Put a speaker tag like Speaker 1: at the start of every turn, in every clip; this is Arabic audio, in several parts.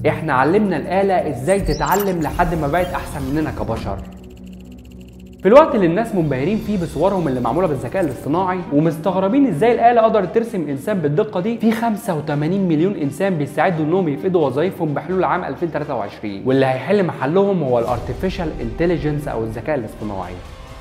Speaker 1: احنا علمنا الآلة ازاي تتعلم لحد ما بقت احسن مننا كبشر. في الوقت اللي الناس منبهرين فيه بصورهم اللي معموله بالذكاء الاصطناعي ومستغربين ازاي الآلة قدرت ترسم انسان بالدقه دي، في 85 مليون انسان بيستعدوا انهم يفقدوا وظائفهم بحلول عام 2023، واللي هيحل محلهم هو الارتفيشال انتليجنس او الذكاء الاصطناعي.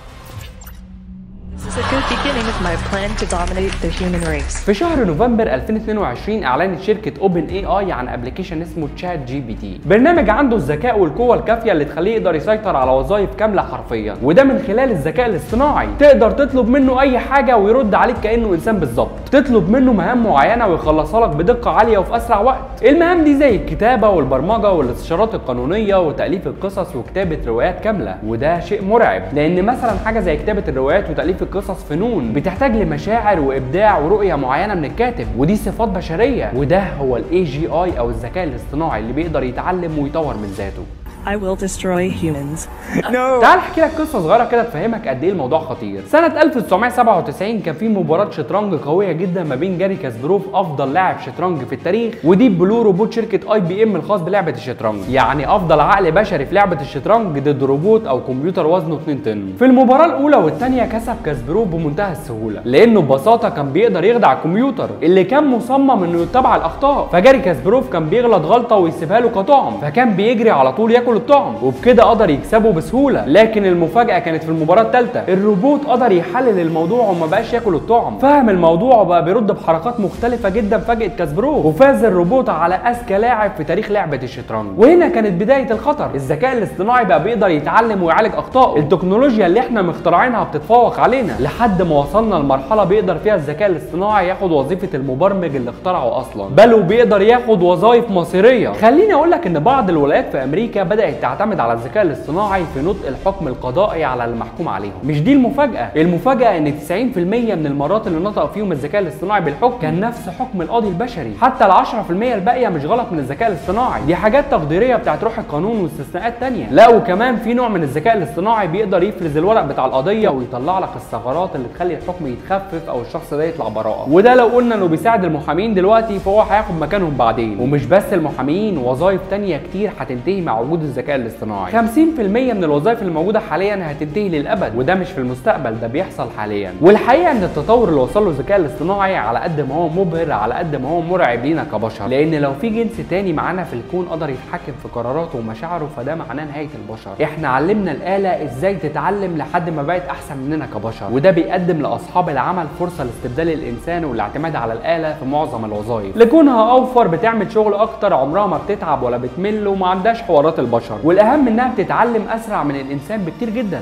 Speaker 2: This is a good beginning of my plan to dominate the human race.
Speaker 1: في شهر نوفمبر 2022 اعلنت شركه اوبن اي اي عن ابلكيشن اسمه تشات جي بي تي، برنامج عنده الذكاء والقوه الكافيه اللي تخليه يقدر يسيطر على وظائف كامله حرفيا، وده من خلال الذكاء الاصطناعي. تقدر تطلب منه اي حاجه ويرد عليك كانه انسان بالظبط، تطلب منه مهام معينه ويخلصها لك بدقه عاليه وفي اسرع وقت. المهام دي زي الكتابه والبرمجه والاستشارات القانونيه وتاليف القصص وكتابه روايات كامله، وده شيء مرعب لان مثلا حاجه زي كتابه الروايات وتاليف القصص فنون بتحتاج لمشاعر وابداع ورؤيه معينه من الكاتب، ودي صفات بشريه، وده هو الاي جي اي او الذكاء الاصطناعي اللي بيقدر يتعلم ويطور من ذاته.
Speaker 2: I will destroy humans.
Speaker 1: تعال احكي لك قصه صغيره كده تفهمك قد ايه الموضوع خطير. سنه 1997 كان في مباراه شطرنج قويه جدا ما بين جاري كاسبروف افضل لاعب شطرنج في التاريخ وديب بلو روبوت شركه اي بي ام الخاص بلعبه الشطرنج، يعني افضل عقل بشري في لعبه الشطرنج ضد روبوت او كمبيوتر وزنه 2 طن. في المباراه الاولى والثانيه كسب كاسبروف بمنتهى السهوله لانه ببساطه كان بيقدر يخدع الكمبيوتر اللي كان مصمم انه يتبع الاخطاء، فجاري كاسبروف كان بيغلط غلطه ويسيبها له كطعم، فكان بيجري على طول ياكل الطعم، وبكده قدر يكسبه بسهوله. لكن المفاجاه كانت في المباراه الثالثه، الروبوت قدر يحلل الموضوع وما بقاش ياكل الطعم، فهم الموضوع وبقى بيرد بحركات مختلفه جدا فاجئت كاسبروف، وفاز الروبوت على اذكى لاعب في تاريخ لعبه الشطرنج. وهنا كانت بدايه الخطر، الذكاء الاصطناعي بقى بيقدر يتعلم ويعالج اخطائه، التكنولوجيا اللي احنا مخترعينها بتتفوق علينا لحد ما وصلنا لمرحله بيقدر فيها الذكاء الاصطناعي ياخد وظيفه المبرمج اللي اخترعه اصلا، بل وبيقدر ياخد وظائف مصيريه. خليني اقول لك ان بعض الولايات في امريكا بدات تعتمد على الذكاء الاصطناعي في نطق الحكم القضائي على المحكوم عليهم. مش دي المفاجاه ان 90% من المرات اللي نطق فيهم الذكاء الاصطناعي بالحكم كان نفس حكم القاضي البشري، حتى ال 10% الباقيه مش غلط من الذكاء الاصطناعي، دي حاجات تقديريه بتاعت روح القانون واستثناءات ثانيه. لا وكمان في نوع من الذكاء الاصطناعي بيقدر يفرز الورق بتاع القضيه ويطلع لك الثغرات اللي تخلي الحكم يتخفف او الشخص ده يطلع براءه، وده لو قلنا انه بيساعد المحامين دلوقتي فهو هياخد مكانهم بعدين. ومش بس المحامين، وظائف ثانيه كتير هتنتهي مع وجود الذكاء الاصطناعي. 50% من الوظائف اللي موجوده حاليا هتنتهي للابد، وده مش في المستقبل، ده بيحصل حاليا. والحقيقه ان التطور اللي وصل له الذكاء الاصطناعي على قد ما هو مبهر على قد ما هو مرعب لينا كبشر، لان لو في جنس تاني معانا في الكون قدر يتحكم في قراراته ومشاعره فده معناه نهايه البشر. احنا علمنا الآلة ازاي تتعلم لحد ما بقت احسن مننا كبشر، وده بيقدم لاصحاب العمل فرصه لاستبدال الانسان والاعتماد على الآلة في معظم الوظائف، لكونها اوفر بتعمل شغل اكتر، عمرها ما بتتعب ولا بتمل وما عندهاش حوارات البشر، والاهم انها بتتعلم اسرع من الانسان بكتير جدا.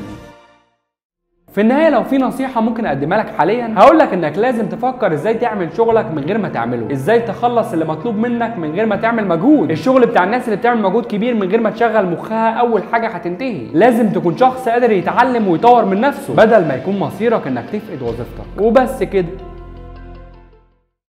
Speaker 1: في النهايه لو في نصيحه ممكن اقدمها لك حاليا هقول لك انك لازم تفكر ازاي تعمل شغلك من غير ما تعمله، ازاي تخلص اللي مطلوب منك من غير ما تعمل مجهود. الشغل بتاع الناس اللي بتعمل مجهود كبير من غير ما تشغل مخها اول حاجه هتنتهي. لازم تكون شخص قادر يتعلم ويطور من نفسه بدل ما يكون مصيرك انك تفقد وظيفتك وبس كده.